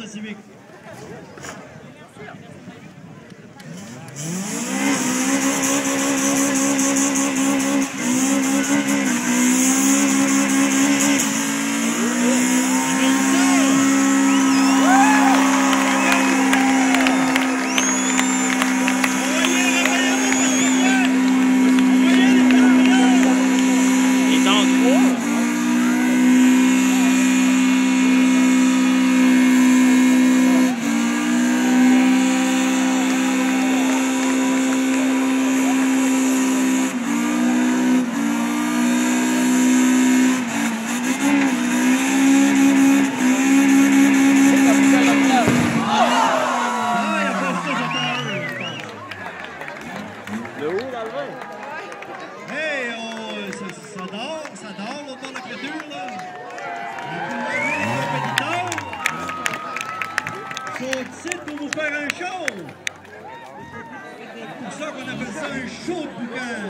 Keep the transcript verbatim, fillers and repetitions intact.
civique. Hey, oh, ça, ça dort, ça dort, l'autre dans la clôture, là. Ils sont ici pour vous faire un show. C'est pour ça qu'on appelle ça un show de boucan.